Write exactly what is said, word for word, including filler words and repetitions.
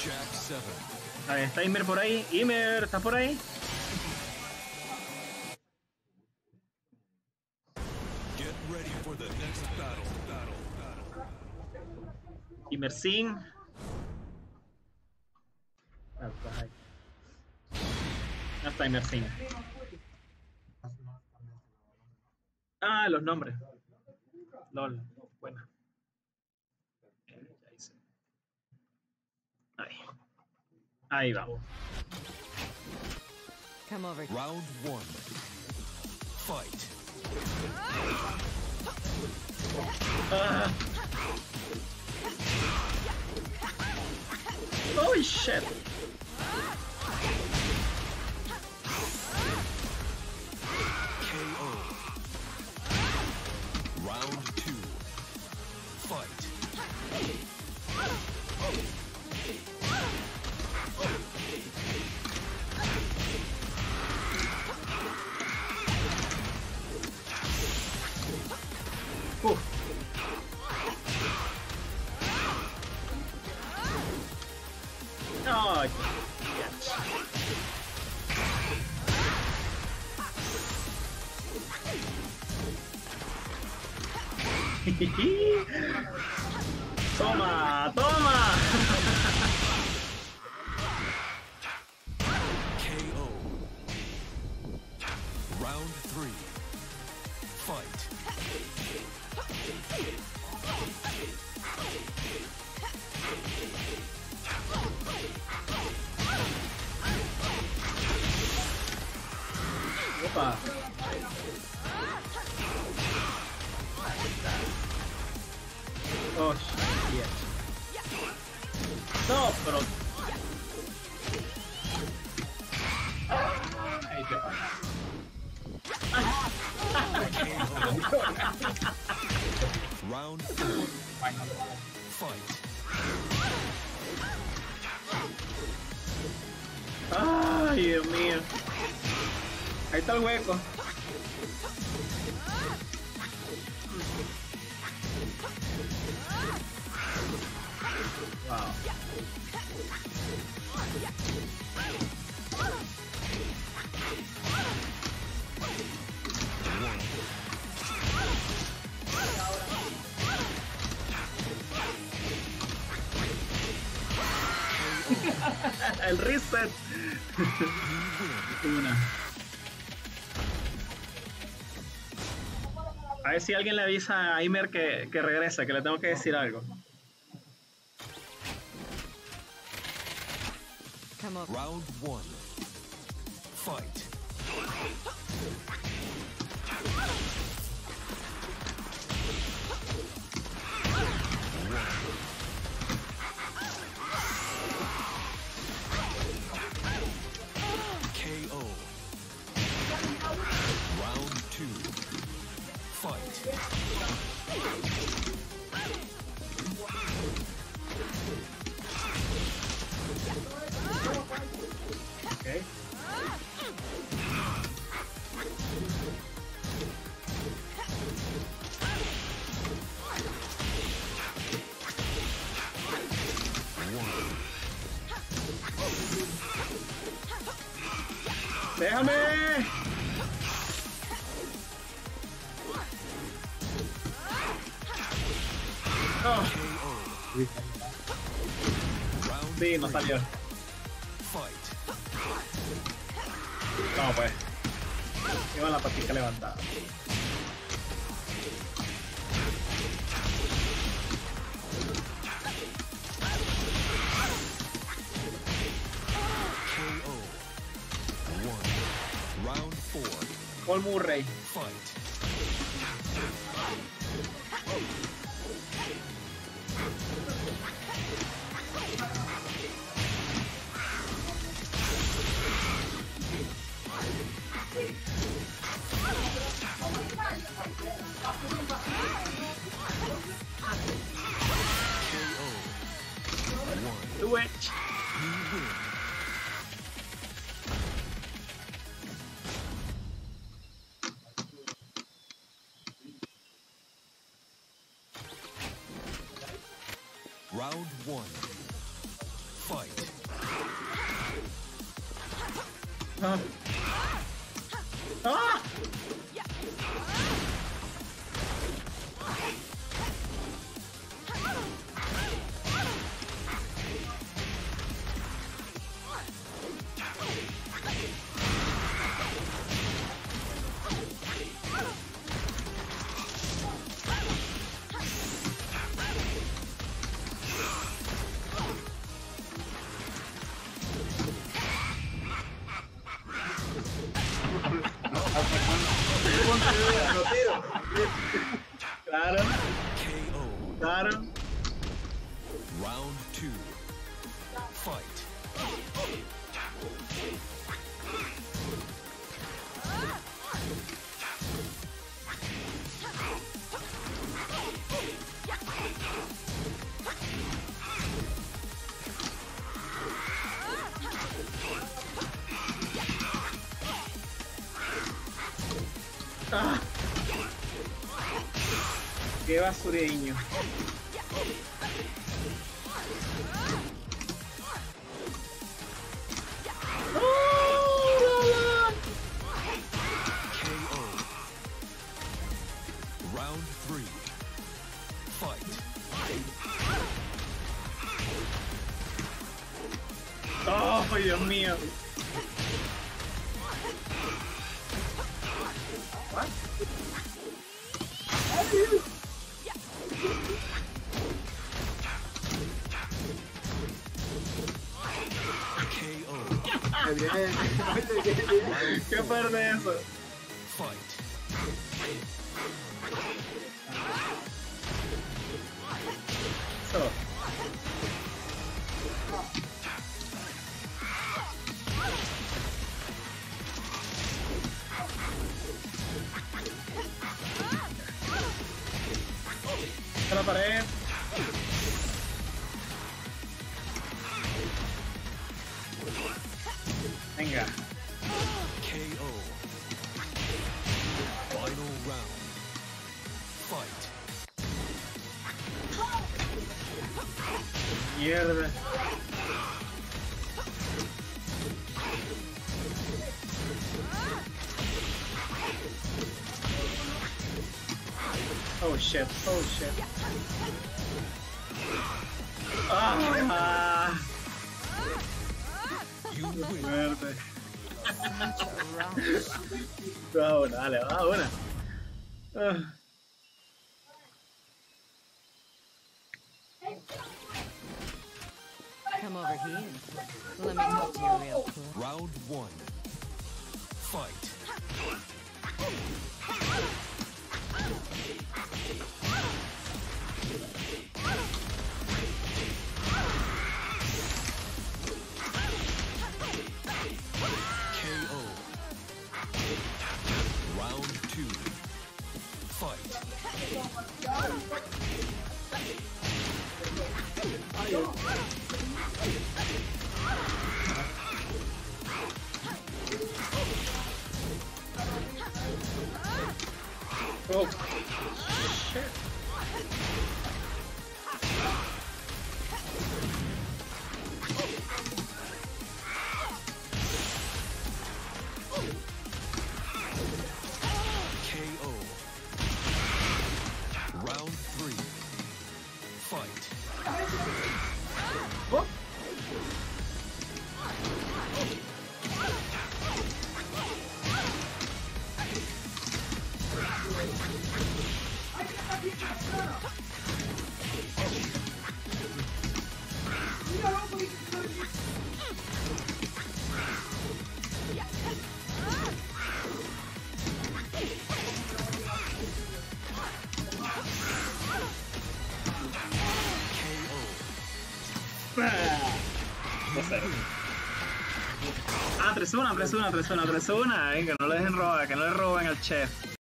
A ver, está Imer por ahí. Imer, ¿estás por ahí? Imer Sin. Ah, está ahí. No está Imer Sin. Ah, los nombres. LOL. Bueno. Ahí. Ahí vamos. Come over. Round one. Fight. Ah. Oh shit. K O. Round two. Fight. Uf. Oh, toma, toma. K O. Round three. Fight. Opa. Oh shit. No, pero. Ahí te pasa. Round four. Fight. Ay, Dios mío. Ahí está el hueco. Wow. El reset. Una. A ver si alguien le avisa a Imer que, que regresa, que le tengo que decir algo. Come over. Round one. Fight. K O. Round two. Fight. Okay. ¡Déjame! Oh. Sí, no salió. No, pues. Iba la patica levantada. Paul Murray. Fight. Do it. Round one. Fight. Ah. Ah. Claro, K O. claro. Round two. Fight. Ah. Qué basureño. K O. Round three. Fight. Oh, Dios mío. What? K O. ¿Qué parte eso? Fight. So. A la pared. Venga. K O. Final round. Fight. Mierda. Oh shit, oh shit. Ah, You win. muerte. Va una, dale, va una. Ah. Come over here. Let me talk to you real quick. Round one. Fight. K O. Round two. Fight. Oh shit. K O. Round three. Fight. Oh. Ah, tres una, tres una, tres una, tres una. Venga, no le dejen robar, que no le roben al chef.